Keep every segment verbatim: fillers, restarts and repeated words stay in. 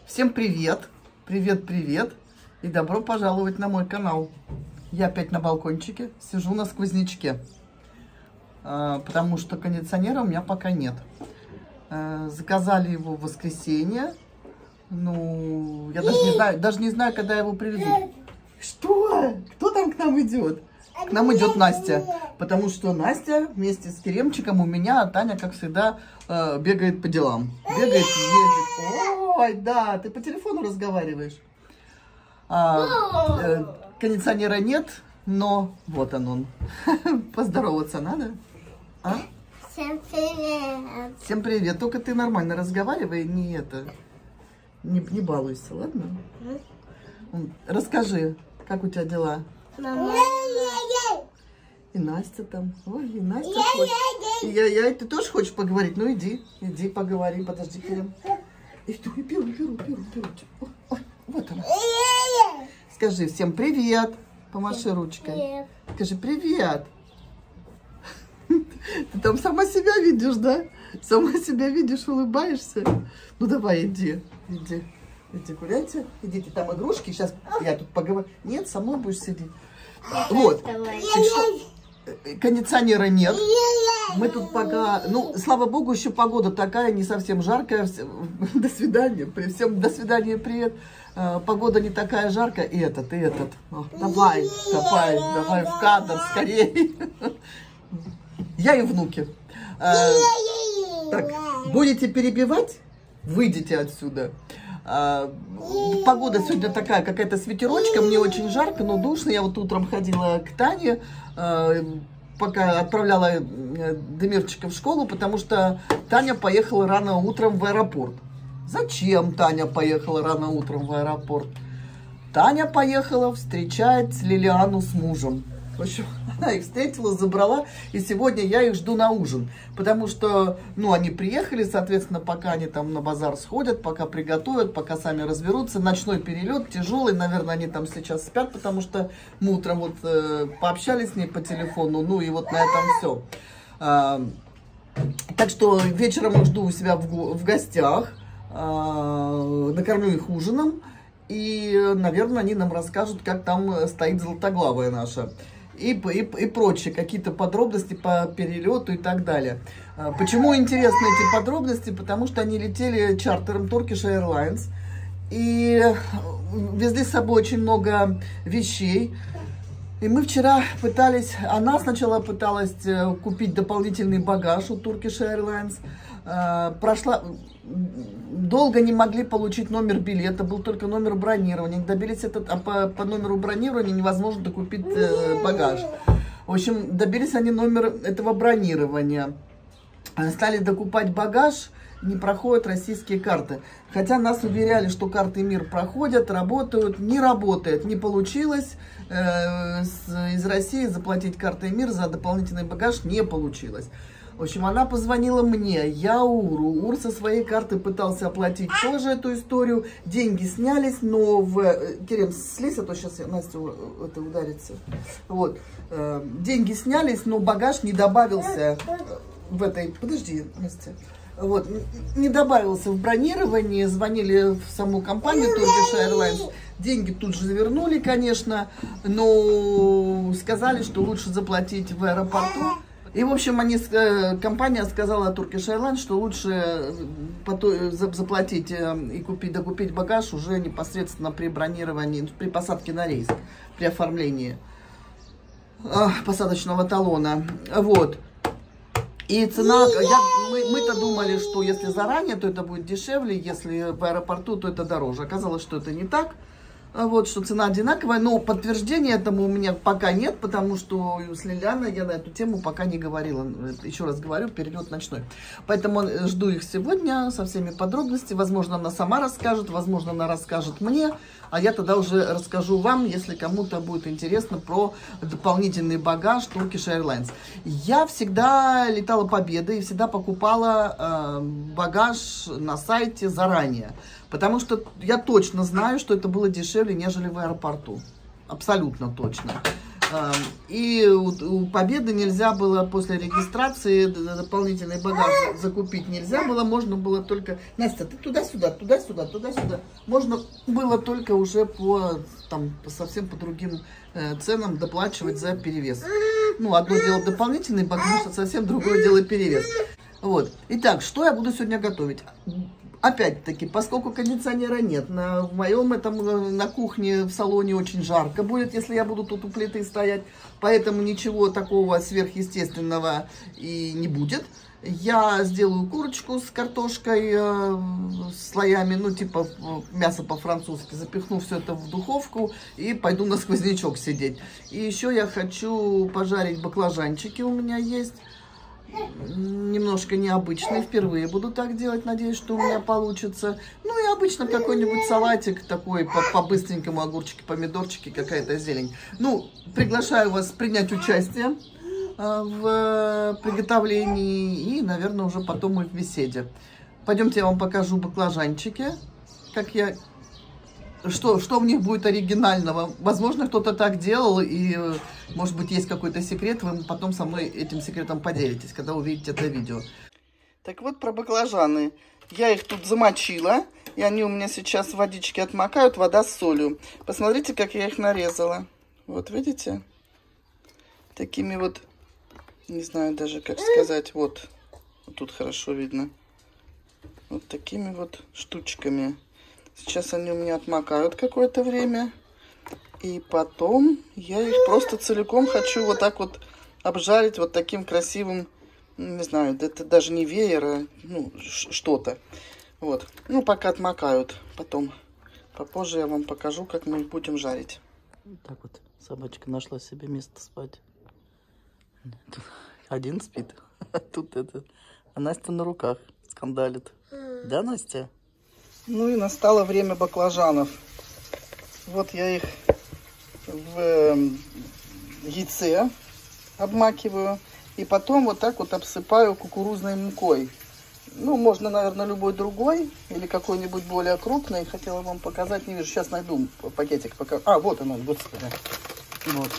Всем привет! Привет, привет! И добро пожаловать на мой канал. Я опять на балкончике, сижу на сквознячке, потому что кондиционера у меня пока нет. Заказали его в воскресенье. Ну, я даже не знаю, даже не знаю, когда его привезут. Что? Кто там к нам идет? К нам идет Настя, потому что Настя вместе с Керемчиком у меня, а Таня, как всегда, бегает по делам. Бегает, ездит. Ой, да, ты по телефону разговариваешь. А, э, кондиционера нет, но вот он он. Поздороваться надо. А? Всем привет. Всем привет. Только ты нормально разговаривай, не это, не, не балуйся, ладно? Mm. Расскажи, как у тебя дела? Мама. И Настя там. Ой, и Настя хочет. И я, я, ты тоже хочешь поговорить? Ну иди, иди поговори, подожди, Керем. Иду, и беру, беру, беру, беру. Ой, ой, вот она. Скажи всем привет. Помаши ручкой. Привет. Скажи привет. Ты там сама себя видишь, да? Сама себя видишь, улыбаешься. Ну давай, иди, иди. Иди гуляйте. Идите, там игрушки. Сейчас я тут поговорю. Нет, со мной будешь сидеть. Вот. Кондиционера нет. Мы тут пока... Ну, слава богу, еще погода такая, не совсем жаркая. До свидания. При всем до свидания, привет. Погода не такая жаркая. И этот, и этот. О, давай, давай, давай в кадр скорее. Я и внуки. А, так, будете перебивать? Выйдите отсюда. А, погода сегодня такая, какая-то с ветерочком, мне очень жарко, но душно. Я вот утром ходила к Тане, а, пока отправляла Демирчика в школу, потому что Таня поехала рано утром в аэропорт. Зачем Таня поехала рано утром в аэропорт? Таня поехала встречать Лилиану с мужем. В общем, она их встретила, забрала, и сегодня я их жду на ужин. Потому что, ну, они приехали, соответственно, пока они там на базар сходят, пока приготовят, пока сами разберутся. Ночной перелет, тяжелый, наверное, они там сейчас спят, потому что мы утром вот э, пообщались с ней по телефону, ну, и вот на этом все. А, так что вечером их жду у себя в, в гостях, а, накормлю их ужином, и, наверное, они нам расскажут, как там стоит золотоглавая наша. И, и, и прочие какие-то подробности по перелету и так далее. Почему интересны эти подробности? Потому что они летели чартером Turkish Airlines и везли с собой очень много вещей. И мы вчера пытались, она сначала пыталась купить дополнительный багаж у Turkish Airlines. Прошла, долго не могли получить номер билета, был только номер бронирования. Добились этот, а по, по номеру бронирования невозможно докупить э, багаж. В общем, добились они номер этого бронирования. Стали докупать багаж, не проходят российские карты. Хотя нас уверяли, что карты МИР проходят, работают. Не работает, не получилось. Э, с, из России заплатить картой МИР за дополнительный багаж не получилось. В общем, она позвонила мне, я Уру. Ур со своей карты пытался оплатить тоже эту историю. Деньги снялись, но в... Керем, слезь, а то сейчас Настя это ударится. Вот. Деньги снялись, но багаж не добавился в этой... Подожди, Настя. Вот. Не добавился в бронировании. Звонили в саму компанию Turkish Airlines. Деньги тут же завернули, конечно, но сказали, что лучше заплатить в аэропорту. И, в общем, они, компания сказала Turkish Airlines, что лучше заплатить и купить, докупить багаж уже непосредственно при бронировании, при посадке на рейс, при оформлении посадочного талона. Вот. И цена, я, мы, мы-то думали, что если заранее, то это будет дешевле, если в аэропорту, то это дороже. Оказалось, что это не так. Вот, что цена одинаковая, но подтверждения этому у меня пока нет, потому что с Лилианой я на эту тему пока не говорила. Еще раз говорю, перелет ночной. Поэтому жду их сегодня со всеми подробностями. Возможно, она сама расскажет, возможно, она расскажет мне, а я тогда уже расскажу вам, если кому-то будет интересно про дополнительный багаж Turkish Airlines. Я всегда летала Победой и всегда покупала э, багаж на сайте заранее. Потому что я точно знаю, что это было дешевле, нежели в аэропорту. Абсолютно точно. И у, у Победы нельзя было после регистрации дополнительный багаж закупить нельзя было, можно было только... Настя, ты туда-сюда, туда-сюда, туда-сюда. Можно было только уже по, там, совсем по другим э, ценам доплачивать за перевес. Ну, одно дело дополнительный багаж, а совсем другое дело перевес. Вот. Итак, что я буду сегодня готовить? Опять-таки, поскольку кондиционера нет, на, в моем этом, на кухне, в салоне очень жарко будет, если я буду тут у плиты стоять, поэтому ничего такого сверхъестественного и не будет. Я сделаю курочку с картошкой, э, слоями, ну, типа мясо по-французски, запихну все это в духовку и пойду на сквознячок сидеть. И еще я хочу пожарить баклажанчики, у меня есть. Немножко необычный, впервые буду так делать, надеюсь, что у меня получится. Ну и обычно какой-нибудь салатик такой, по-быстренькому, огурчики, помидорчики, какая-то зелень. Ну, приглашаю вас принять участие в приготовлении и, наверное, уже потом и в беседе. Пойдемте, я вам покажу баклажанчики, как я... Что, что в них будет оригинального? Возможно, кто-то так делал, и, может быть, есть какой-то секрет. Вы потом со мной этим секретом поделитесь, когда увидите это видео. Так вот, про баклажаны. Я их тут замочила, и они у меня сейчас в водичке отмокают, вода с солью. Посмотрите, как я их нарезала. Вот, видите? Такими вот, не знаю даже, как сказать, вот. Вот тут хорошо видно. Вот такими вот штучками. Сейчас они у меня отмокают какое-то время. И потом я их просто целиком хочу вот так вот обжарить вот таким красивым, не знаю, это даже не веер, а ну, что-то. Вот. Ну, пока отмокают. Потом, попозже я вам покажу, как мы их будем жарить. Вот так вот собачка нашла себе место спать. Один спит, а тут это... А Настя на руках скандалит. Да, Настя? Ну и настало время баклажанов. Вот я их в яйце обмакиваю. И потом вот так вот обсыпаю кукурузной мукой. Ну, можно, наверное, любой другой. Или какой-нибудь более крупный. Хотела вам показать. Не вижу. Сейчас найду пакетик. Пока... А, вот он, господи. Вот.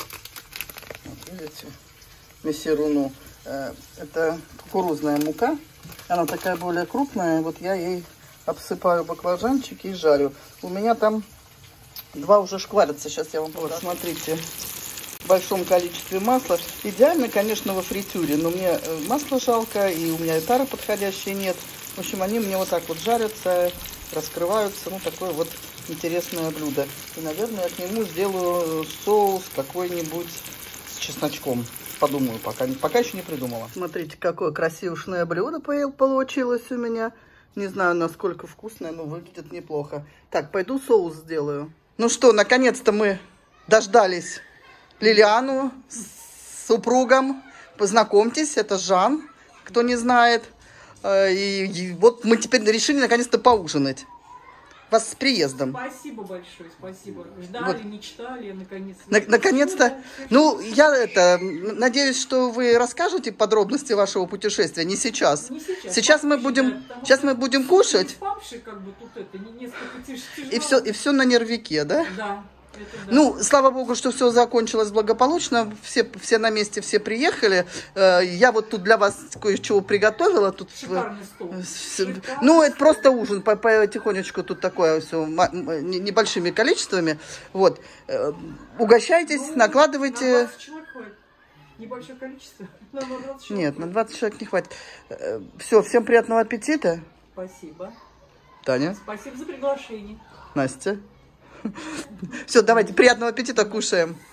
Вот, видите? Мессеруну. Это кукурузная мука. Она такая более крупная. Вот я ей... обсыпаю баклажанчики и жарю. У меня там два уже шкварятся. Сейчас я вам покажу. Вот, смотрите, в большом количестве масла. Идеально, конечно, во фритюре, но мне масла жалко, и у меня и тары подходящей нет. В общем, они мне вот так вот жарятся, раскрываются. Ну, такое вот интересное блюдо. И, наверное, я к нему сделаю соус какой-нибудь с чесночком. Подумаю, пока, пока еще не придумала. Смотрите, какое красивое блюдо получилось у меня. Не знаю, насколько вкусное, но выглядит неплохо. Так, пойду соус сделаю. Ну что, наконец-то мы дождались Лилиану с супругом. Познакомьтесь, это Жан, кто не знает. И, и вот мы теперь решили наконец-то поужинать. Вас с приездом. Спасибо большое, спасибо. Ждали, вот. Мечтали, наконец-то. На, наконец-то. Ну, я это, надеюсь, что вы расскажете подробности вашего путешествия. Не сейчас. Не сейчас. Сейчас мы будем, да, сейчас мы будем кушать. Спавший, как бы, тут это, не и все, и все на нервике, да? Да. Да. Ну, слава богу, что все закончилось благополучно, все, все на месте, все приехали. Я вот тут для вас кое-чего приготовила. Тут, шикарный стол. Шикарный. Ну, это просто ужин, потихонечку тут такое все, небольшими количествами. Вот. Угощайтесь, ну, накладывайте. На двадцать человек хватит. Небольшое количество. На двадцать человек. Нет, на двадцать человек не хватит. Все, всем приятного аппетита. Спасибо. Таня. Спасибо за приглашение. Настя. Все, давайте, приятного аппетита, кушаем.